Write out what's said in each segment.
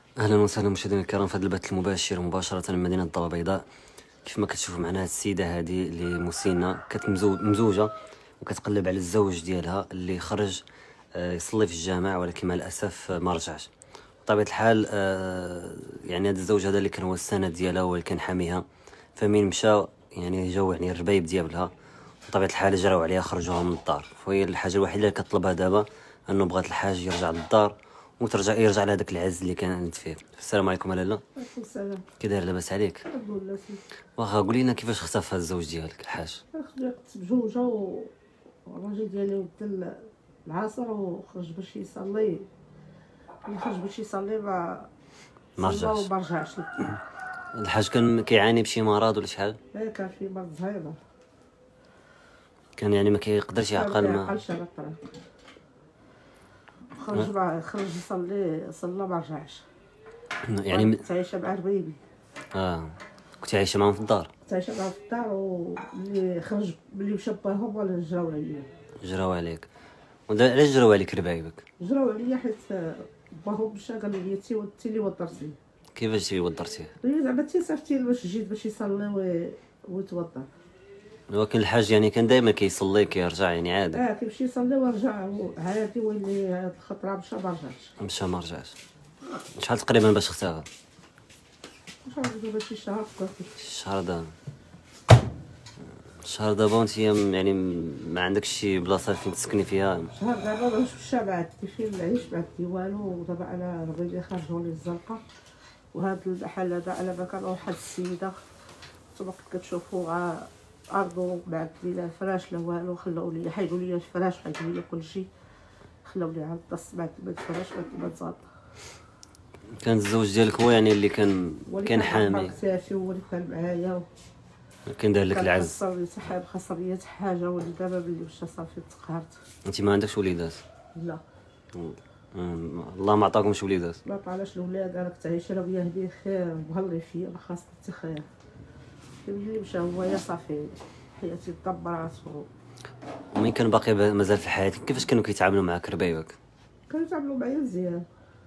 اهلا وسهلا مشاهدينا الكرام في هذا البث المباشر مباشره من مدينه الضبع البيضاء. كيف ما كتشوفوا معنا هاد السيده هذه اللي مسنه مزوجه وكتقلب على الزوج ديالها اللي خرج يصلي في الجامع، ولكن مع الاسف ما رجعش. بطبيعه الحال يعني هذا الزوج هذا اللي كان هو السند ديالها واللي كان حاميها، فمين مشى يعني جاو يعني الربايب ديالها بطبيعه الحال جراو عليها خرجوها من الدار. فهي الحاجه الوحيده اللي كطلبها دابا انه بغات الحاج يرجع للدار يرجع لهذاك العز اللي كانت فيه. السلام عليكم لاله. عليكم السلام. كي داير لاباس عليك؟ الحمد لله سيدي. واخا قولي لنا كيفاش اختفى الزوج ديالك الحاج؟ خديت بجوجة والراجل ديالي ودى العصر وخرج باش يصلي. خرج باش يصلي ما رجعش. ما رجعش. الحاج كان كيعاني بشي مرض ولا شحال؟ كان في مرض زهايمر. كان يعني ما كيقدرش يعقل ما يعقلش على الطريق. خرج يصلي صلى ما رجعش. يعني تعيش مع ربيبي. كنتي عايشه معاهم في الدار؟ تعيش معاهم في الدار، وملي خرج ملي مشى باهم ولا جراو عليا. جراو عليك؟ علاش جراو عليك ربايبك؟ جراو عليا حيت باهم مشى قال لي انت اللي وضرتي. كيفاش وضرتيه؟ زعما انت صيفطتي باش جيت باش يصلي ويتوضا. ولكن الحاج يعني كان دائما كيصلي كيرجع يعني عادي. كيمشي يصلي ويرجع عادي، واللي هاد الخطره مشى ما رجعش. شحال تقريبا باش اختفى؟ دابا شي شهر الشهر دابا. الشهر دابا وانت يعني ما عندكش شي بلاصه فين تسكني فيها؟ شهر دابا باش مشى بعدي فين نعيش بعدي والو. ودابا انا ربيبي خرجوني الزنقه، وهاد المحل هذا انا ما كنروح. واحد السيده نتوما كتشوفوا ارضو بعد لي الفراش لا والو، خلاو لي حيدوا لي الفراش، حيدوا لي كلشي، خلاو لي عند الطس بعد ما الفراش ما تزاد. كان الزوج ديالك هو يعني اللي كان حامي؟ هو اللي كان معايا، كان دار لك العز. كان صاحب خسر لي حاجه، ولي دابا ملي مشى صافي تقهرت. انت ما عندكش وليدات؟ لا. الله ما عطاكمش وليدات؟ ما عطاناش الاولاد. انا كنت عايشه انا وياه به خير، مهلي فيا، ما خاص حتى خير. ملي مشى هو يا صافي حياتي تدبرات. ومين كان باقي مازال في حياتك كيفاش كانوا كيتعاملوا معاك ربايبك؟ كانوا يتعاملوا معايا مزيان.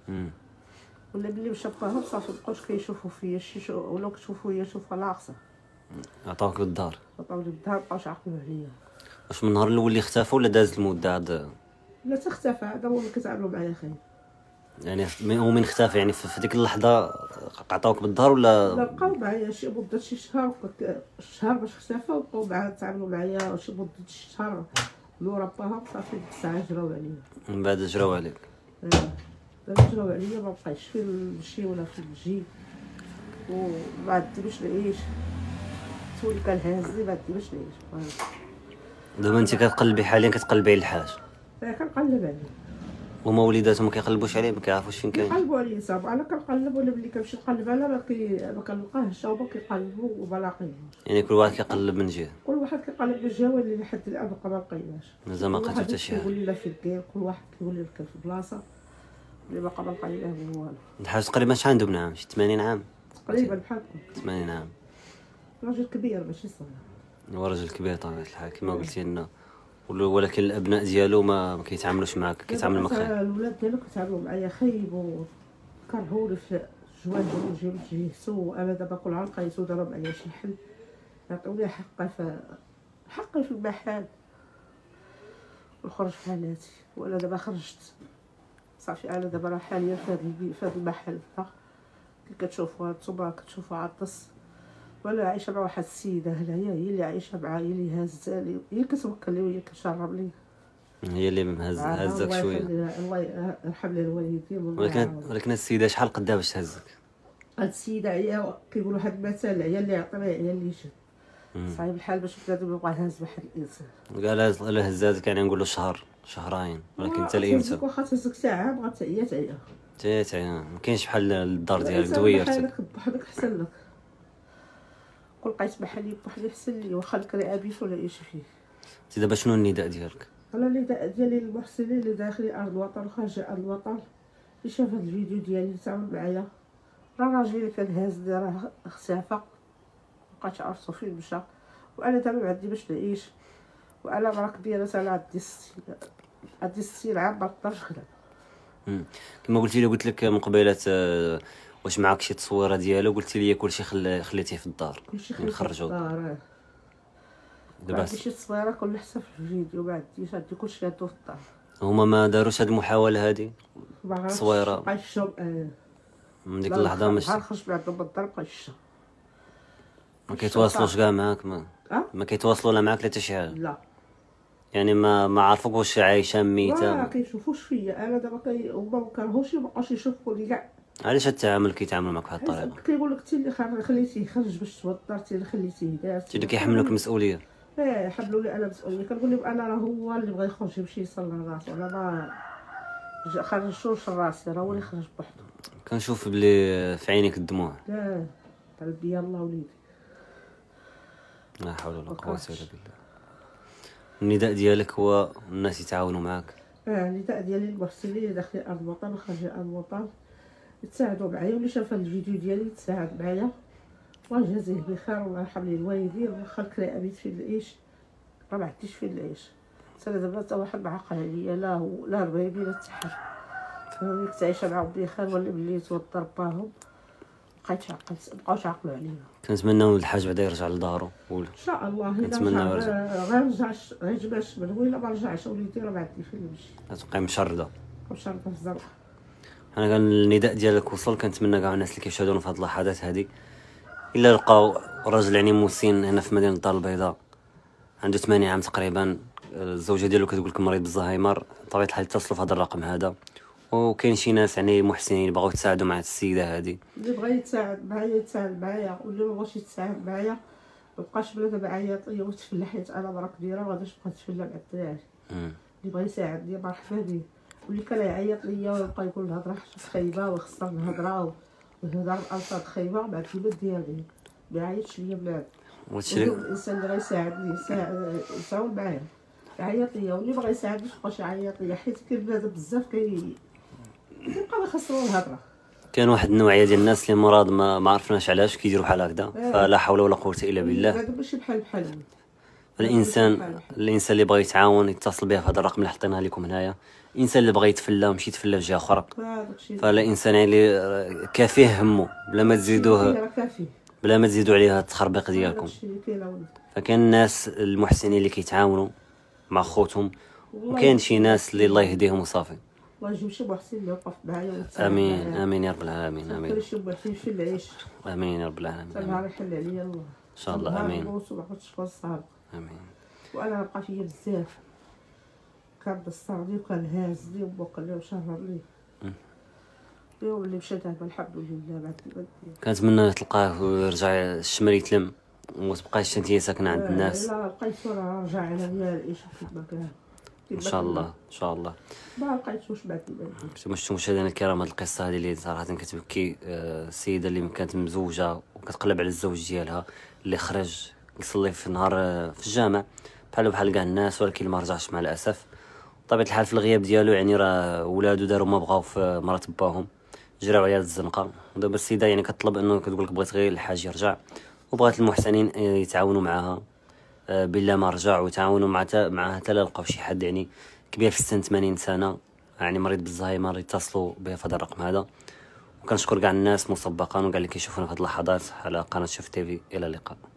ولا ملي مشى باهم صافي مابقاوش كيشوفوا فيا شي ولاو كيشوفوا فيا شوفه ناقصه. عطاوك بالدار؟ عطاوني بالدار، مابقاوش عاقلين عليا. واش من النهار الاول اللي اختفى ولا دازت المده عاد؟ لا تختفى، هذا هو اللي كيتعاملوا معايا خير. يعني هو من اختفى يعني في ديك اللحظه عطاوك بالدار ولا؟ لا، بقاو معايا شي مده، شي شهر باش اختفى، وبقاو معايا تعاملوا معايا شي مده شي شهر. لو رباهم صافي ديك الساعه جراو عليا. من بعد جراو عليك؟ دابا جراو عليا، ما بقيتش فين نمشي ولا فين نجي، وما عندي باش نعيش. تولي كنهازني، ما عندي باش نعيش. دابا انت كتقلبي حاليا كتقلبي على الحاج؟ كنقلب عليه. هما وليداتهم ما كيقلبوش عليه؟ ما كيعرفوش فين كاين؟ كيقلبوا عليه صافي. انا كنقلب، ولا ملي كنمشي نقلب انا ما كنلقاهش، هما كيقلبوا وما لاقيهش. يعني كل واحد كيقلب من جهه؟ كل واحد كيقلب من جهه، واللي لحد الان ما لقيناش. مازال ما لقيتو حتى شي حاجه؟ كيقول لي لا فين كاين، كل واحد كيقول لي كاين في بلاصه اللي ما لقيناه والو. الحاج تقريبا شحال عنده من عام؟ شي 80 عام تقريبا بحالكم. 80 عام. راجل كبير ماشي صغير. هو راجل كبير طبيعة الحال كما قلتي لنا، ولكن الابناء ديالو ما كيتعاملوش معاك؟ كيتعامل معك خير؟ الولاد ديالو كيتعاملوا معايا خايب، وكرهوني في جواج ونجيو نتجهزو. انا دابا كل عام قايسو دابا معايا شي حل يعطوني حقي في المحل ونخرج في حالاتي. وانا دابا خرجت صافي. انا دابا راه حاليا في هذا المحل هكا كي كتشوفوها نتوما، كتشوفوا عطس. وانا عايشه مع واحد السيده هنايا، هي اللي عايشه معايا، اللي هازتني، هي كتوكل لي وهي كتشرب لي. هي اللي هزك شويه؟ الله يرحم لي الوالدين. ولكن السيده شحال قدها باش تهزك؟ هاد السيده عيا، كيقولوا واحد المثل: العيا اللي يعطي عيا اللي يشد. صعيب الحال باش بنادم يبقى هاز واحد الانسان. قال له هزاتك يعني نقولوا شهر شهرين، ولكن انت لامتى؟ واخا تهزك ساعه بغات تعيا ما كاينش بحال الدار ديالك دويرتك. بحالك احسن لك. كل لقيت محلي بوحدي احسن لي، واخا الكرا ابيش ولا ايش فيه. انت دابا شنو النداء ديالك؟ انا النداء ديالي للمحسنين اللي داخلين ارض الوطن وخارج ارض الوطن، اللي شاف هاد الفيديو ديالي يتعاون معايا. راه راجلي اللي كان هازني راه اختفى، مبقاش عرفتو فين مشى. وانا دابا ما عندي باش نعيش، وانا مرا كبيره، انا عندي 60 عام، ما نقدرش نخدم. كما قلتي لي، قلت لك من قبيله واش معاك شي تصويره ديالو؟ قلتي لي كلشي خليتيه في الدار نخرجوا دابا شي تصويره كل حسب في الفيديو، ما عنديش، عندي كلشي هادو في الدار. هما ما داروش هاد المحاوله هادي التصويره بقى الشوب من ديك اللحظه؟ ماشي نهار خرج من عندهم بالدار بقى الشوب. ما كيتواصلوش كاع معاك؟ ما كيتواصلوا لا معاك لا حتى شي حاجه؟ لا يعني ما عرفوك واش عايشه ميته؟ ما كيشوفوش فيا انا دابا، هما ما كرهوش، مابقاوش يشوفوني كاع. علاش هاد التعامل كيتعاملوا معك بهاد الطريقه؟ كيقول لك انت اللي خليتيه يخرج باش توضر، انت اللي خليتيه دار، انت اللي كيحملوك المسؤوليه. حملوا لي انا مسؤوليه. كنقول لهم انا راه هو اللي بغى يخرج يمشي يصلي راسو، انا ما خرجتوش راسي، راه هو اللي خرج بوحدو. كنشوف بلي في عينيك الدموع. لا قلبي الله وليدي، لا حول ولا قوه الا بالله. النداء ديالك هو الناس يتعاونوا معاك؟ النداء ديالي المحسنين اللي داخلين ارض الوطن وخارجين ارض الوطن يتساعدوا معايا، واللي شاف الفيديو ديالي يتساعد معايا، وجازيه بخير والله يرحم لي الوالدين. واخا الكراء بيت فين نعيش، راه ما عنديش فين نعيش. انا دابا حتى واحد معقل عليا، لا ربيبي لا التحر، كنت عايشه معاهم بخير، ولا ملي توضر باهم بقيت عاقل، مابقاوش عاقلوا عليا. كنتمناو الحاج بعدا يرجع لدارو ان شاء الله. كنتمنى غير رجعش، غير جباش من هو، الا ما رجعش وليدي راه ما عندي فين نمشي، تبقاي مشرده مشرده في الزرقاء. انا كان النداء ديالك وصل. كنتمنى كاع الناس اللي كيشاهدونا في هاد اللحظات هادي، الا لقاو راجل يعني مسن هنا في مدينه الدار البيضاء، عنده 8 عام تقريبا، الزوجه ديالو كتقول لك مريض بالزهايمر، بطبيعه الحال اتصلوا في هذا الرقم هذا. وكاين شي ناس يعني محسنين بغاو يتساعدوا مع السيده هذه. اللي بغى يتساعد معايا يتساعد معايا، واللي ما بغاش يتساعد معايا ما بقاش بلا دابا عيط ليا وتفلح، حيت انا مرا كبيره ما غاديش نبقى نتفلى مع الدراري. اللي بغى يساعدني مرحبا به، واللي كان يعيط ليا ويبقى يقول الهضره خايبه وخصنا الهضره والهضره الالفاظ خايبه، مع الكلمات ديالي ما يعيطش ليا بنادم. الانسان اللي غيساعدني يساعد معايا، يعيط ليا، واللي بغى يساعدني مابقاش يعيط ليا، حيت كاين بنادم بزاف كيبقاو يخسروا الهضره. كاين واحد النوعيه ديال الناس اللي مرض ما عرفناش علاش كيديروا بحال هكذا. فلا حول ولا قوه الا بالله. هذا ماشي بحال الانسان اللي بغى يتعاون يتصل بها في هذا الرقم اللي حطيناه لكم هنايا. الانسان اللي بغى يتفلى مشي يتفلى في جهه اخرى، فلا انسان اللي كافيه همه بلا ما تزيدوه، بلا ما تزيدوا عليها التخربيق ديالكم. فكان الناس المحسنين اللي كيتعاونوا مع خوتهم، وكاين شي ناس اللي الله يهديهم وصافي. الله يجيب شي محسن اللي يوقف معايا. امين امين يا رب العالمين. امين. شي محسن في العيش. امين يا رب العالمين. الله يحل عليا الله ان شاء الله. امين. امين. وانا بقى فيا بزاف، كان بصرني وكان هازني وبقى لي وشهر لي. واللي مشى دابا الحمد لله. بعد كنتمنى تلقاه ويرجع الشمال يتلم وما تبقايش انت ساكنه عند الناس. لا بقيت راه على ديال العيش في المكان ان شاء الله ان شاء الله. ما لقيتوش بعد. مشاهدينا الكرام، هذه القصه هذه اللي صراحه كتبكي. السيده اللي كانت مزوجه وكتقلب على الزوج ديالها اللي خرج يصلي في نهار في الجامع بحال كاع الناس، ولكن ما رجعش مع الاسف. بطبيعه الحال في الغياب ديالو يعني راه ولادو داروا ما بغاو في مرات باهم، جراو عيال الزنقه. ودابا السيده يعني كتطلب انه كتقول لك بغيت غير الحاج يرجع، وبغات المحسنين يتعاونوا معها بالله ما رجع، ويتعاونوا معها حتى لقاو شي حد يعني كبير في السن 80 سنه يعني مريض بالزهايمر يتصلوا به في هذا الرقم هذا. وكنشكر كاع الناس مسبقا وكاع اللي كيشوفونا في هذه اللحظات على قناه شوف تيفي. الى اللقاء.